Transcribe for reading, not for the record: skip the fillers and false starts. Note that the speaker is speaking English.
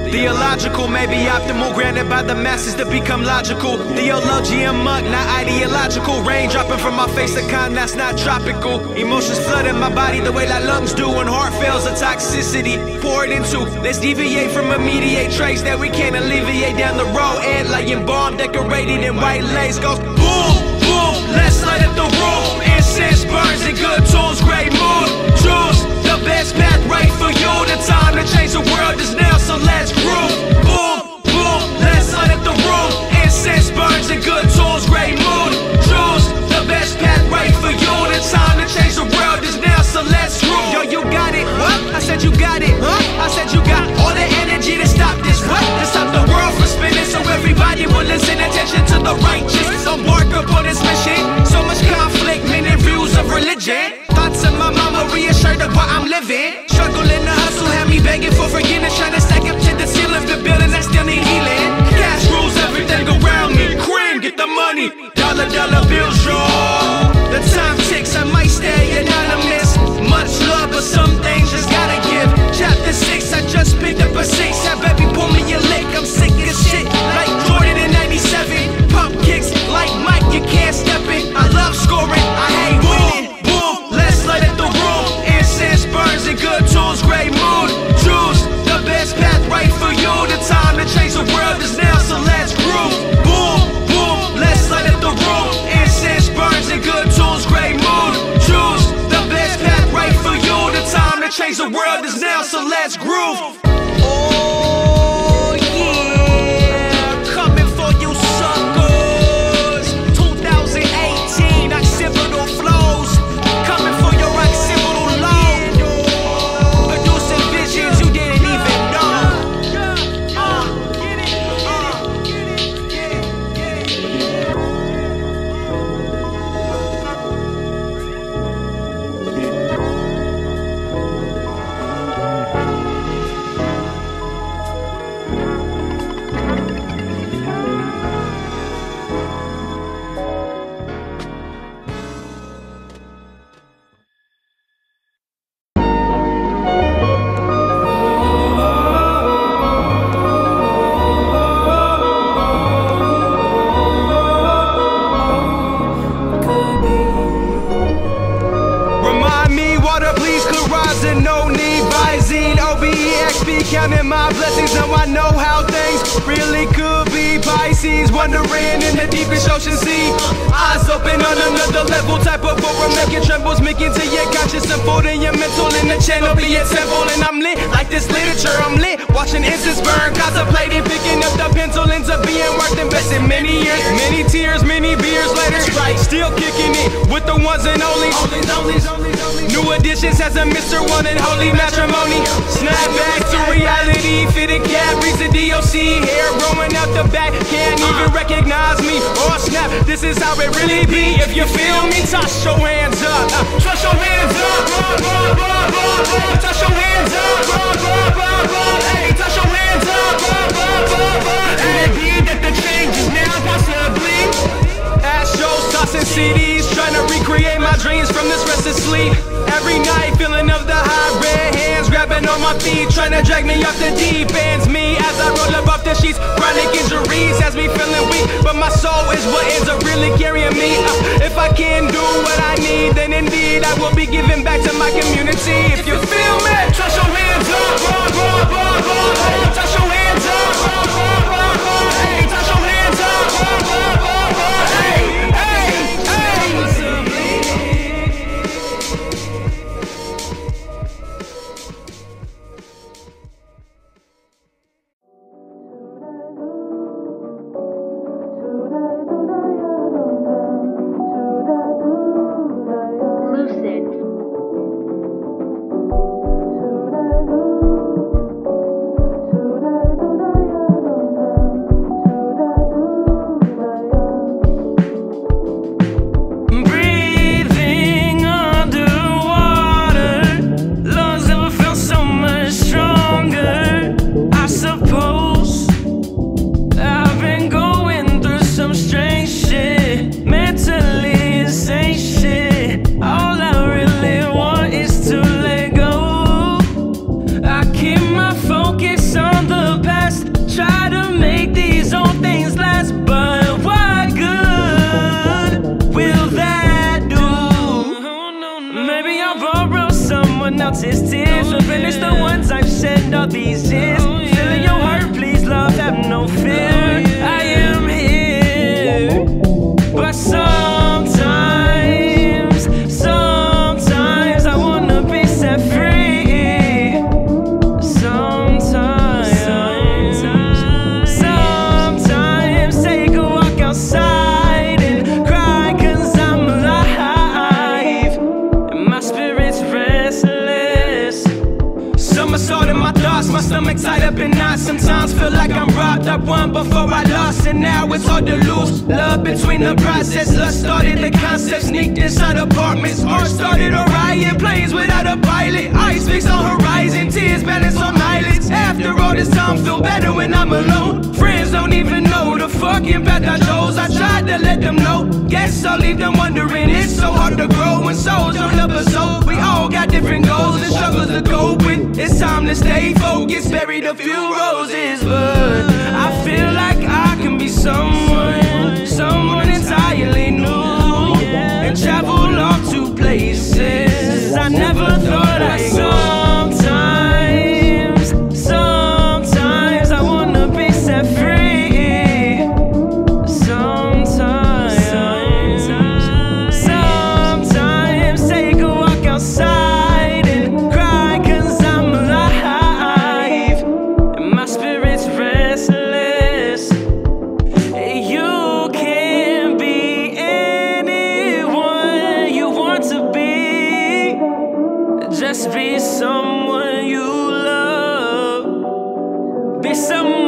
Theological, maybe optimal, granted by the masses to become logical. Theologian monk, not ideological. Rain dropping from my face, a kind that's not tropical. Emotions flooding my body the way that lungs do when heart fails. A toxicity poured into. Let's deviate from immediate traits that we can't alleviate down the road. And laying bomb decorated in white lace goes boom, boom. Let's light up the room. Incense burns and good tunes, great mood. Choose the best path right for you. The time to change the world is now, so let's groove. Boom, boom, let's light up the room. Incense burns and good tunes, great mood. Choose the best path right for you. The time to change the world is now, so let's groove. Yo, you got it, what? I said you got it, huh? I said you got all the energy to stop this, what? To stop the world from spinning, so everybody will listen. Attention to the righteous, embark upon this mission. So much conflict, many views of religion. Thoughts of my mama reassured of why I'm living. Struggle in the hustle had me begging for forgiveness. Trying to stack up to the ceiling, the buildings that still need healing. Cash rules everything around me. Cream, get the money. Dollar bills, y'all. The time ticks, I might stay anonymous. Much love, but some things just gotta give. Chapter 6, I just picked up a 6. That baby pull me a lick, I'm sick as shit. Like Jordan in 97. Pump kicks like Mike, you can't step it. I love scoring, I hate winning. Boom, let's light up the room. Incense burns and good tunes, great mood. Choose the best path right for you. The time to change the world is now, so let's groove. Boom, boom, let's light up the room. Incense burns and good tunes, great mood. Choose the best path right for you. The time to change the world is now, so let's groove. Oh yeah, coming for you suckers. 2018, occipital flows. Coming for your occipital low. Producing visions you didn't even know. Counting my blessings, now I know how things really could be. Pisces, wandering in the deepest ocean sea. Eyes open on another level, type of aura making trembles, making to your conscious, unfolding your mental in the channel, be a temple. And I'm lit like this literature, I'm lit, watching incense burn, contemplating, picking up the pencil, ends up being worked, invested many years, many tears, many beers later, right, still kicking it with the ones and onlys. New additions has a Mr. One and holy matrimony. Snap back to reality, fitted cap, reads the DOC, hair growing out the back, can't even recognize me. Oh snap, this is how it really be. If you feel me, toss your hands up. Toss your hands up. Toss your hands up. Hey, toss your hands up. And it be that the change is now possibly. Astros tossing CDs, trying to recreate my dreams from this restless sleep. Every night, feeling of the hot red hands grabbing on my feet, trying to drag me off the deep ends. Me as I roll up off the sheets, chronic injuries has me feeling weak, but my soul is what ends up really carrying me. If I can do what I need, then indeed I will be giving back to my community. If you feel me, toss your hands up. Toss your hands up. Hey, toss your hands up. Hey, hey, hey. Lucid. maybe I'll borrow someone else's tears to finish the ones I've shed all these years. Feeling your hurt, please love, have no fear. I am here, but sometimes I wanna be set free. Sometimes take a walk outside and cry 'cause I'm alive and my spirit's restless. Somersault in my thoughts, my stomach tied up in knots. Sometimes feel like I'm robbed. I won before I lost, and now it's hard to lose. Love between the process. Lust started the concept, sneaked inside apartments. Heart started a riot, planes without a pilot. Ice fixed on horizon, tears balance on eyelids. After all this time, feel better when I'm alone. Friends don't even know the fucking path I chose. I tried to let them know, guess I'll leave them wondering. It's so hard to grow when souls don't love us so. We all got different goals and struggles to cope with. It's time to stay focused, buried a few roses, but I feel like I can be someone entirely new, and travel off to places I never thought I'd go. Sometimes I wanna be set free. Sometimes take a walk outside and cry 'cause I'm alive and my spirit's restless. You can be anyone you want to be. Just be someone you love. Be someone